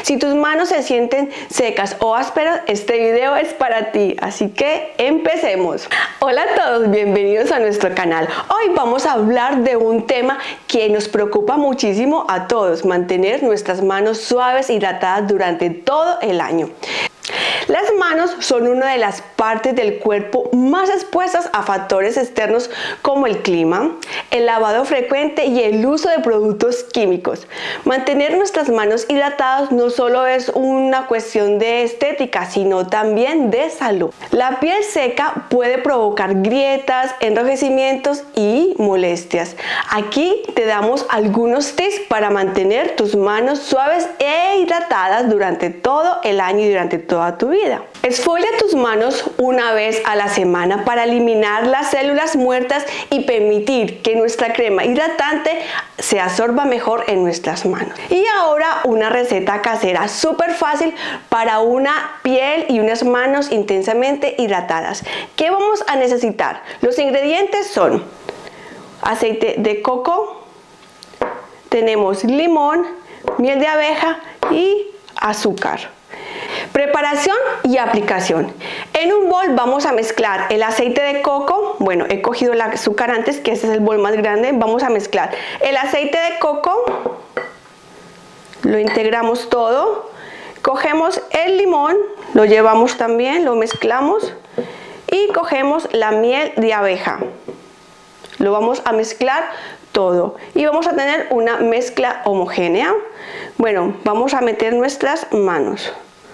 Si tus manos se sienten secas o ásperas, este video es para ti, así que empecemos. Hola a todos, bienvenidos a nuestro canal. Hoy vamos a hablar de un tema que nos preocupa muchísimo a todos: mantener nuestras manos suaves y hidratadas durante todo el año. Las manos son una de las partes del cuerpo más expuestas a factores externos como el clima, el lavado frecuente y el uso de productos químicos. Mantener nuestras manos hidratadas no solo es una cuestión de estética, sino también de salud. La piel seca puede provocar grietas, enrojecimientos y molestias. Aquí te damos algunos tips para mantener tus manos suaves e hidratadas durante todo el año y durante toda tu vida. Exfolia tus manos una vez a la semana para eliminar las células muertas y permitir que nuestra crema hidratante se absorba mejor en nuestras manos. Y ahora una receta casera súper fácil para una piel y unas manos intensamente hidratadas. ¿Qué vamos a necesitar? Los ingredientes son aceite de coco, tenemos limón, miel de abeja y azúcar. Preparación y aplicación. En un bol vamos a mezclar el aceite de coco. Bueno, he cogido el azúcar antes, que este es el bol más grande. Vamos a mezclar el aceite de coco, lo integramos todo. Cogemos el limón, lo llevamos también, lo mezclamos y cogemos la miel de abeja. Lo vamos a mezclar todo y vamos a tener una mezcla homogénea. Bueno, vamos a meter nuestras manos.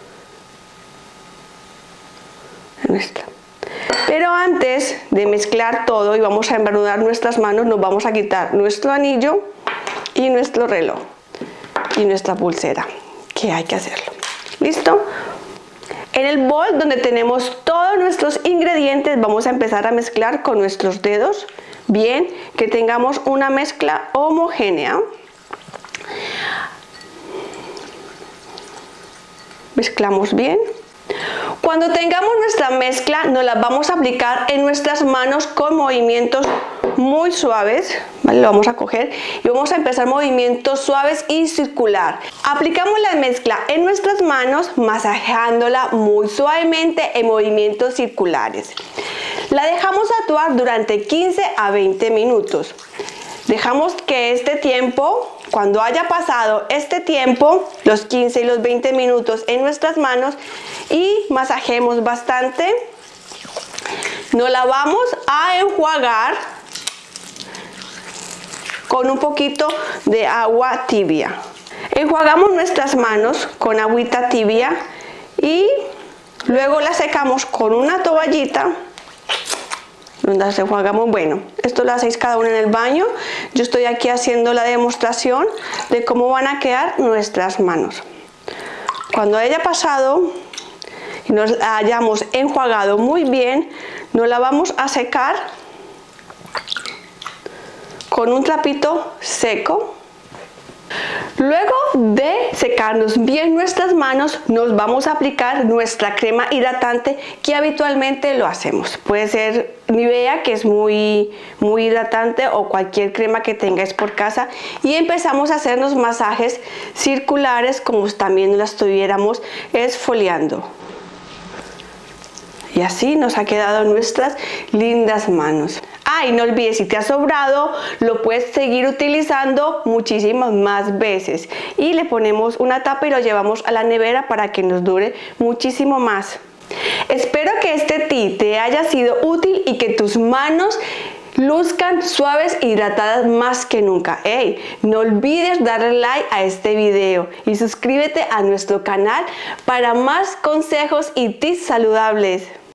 Pero antes de mezclar todo y vamos a embarnudar nuestras manos, nos vamos a quitar nuestro anillo y nuestro reloj y nuestra pulsera, que hay que hacerlo. ¿Listo? En el bol donde tenemos todos nuestros ingredientes vamos a empezar a mezclar con nuestros dedos, bien, que tengamos una mezcla homogénea. Mezclamos bien. Cuando tengamos nuestra mezcla, nos la vamos a aplicar en nuestras manos con movimientos muy suaves, ¿vale? Lo vamos a coger y vamos a empezar movimientos suaves y circular. Aplicamos la mezcla en nuestras manos, masajeándola muy suavemente en movimientos circulares. La dejamos actuar durante 15 a 20 minutos. Dejamos que este tiempo, cuando haya pasado este tiempo, los 15 y los 20 minutos en nuestras manos, y masajemos bastante, nos la vamos a enjuagar con un poquito de agua tibia. Enjuagamos nuestras manos con agüita tibia y luego la secamos con una toallita. Las enjuagamos. Bueno, esto lo hacéis cada uno en el baño. Yo estoy aquí haciendo la demostración de cómo van a quedar nuestras manos. Cuando haya pasado y nos hayamos enjuagado muy bien, nos la vamos a secar con un trapito seco. Luego de secarnos bien nuestras manos, nos vamos a aplicar nuestra crema hidratante, que habitualmente lo hacemos. Puede ser Nivea, que es muy hidratante, o cualquier crema que tengáis por casa, y empezamos a hacernos masajes circulares como también lo estuviéramos esfoliando. Y así nos ha quedado nuestras lindas manos. Y no olvides, si te ha sobrado, lo puedes seguir utilizando muchísimas más veces. Y le ponemos una tapa y lo llevamos a la nevera para que nos dure muchísimo más. Espero que este tip te haya sido útil y que tus manos luzcan suaves e hidratadas más que nunca. No olvides darle like a este video y suscríbete a nuestro canal para más consejos y tips saludables.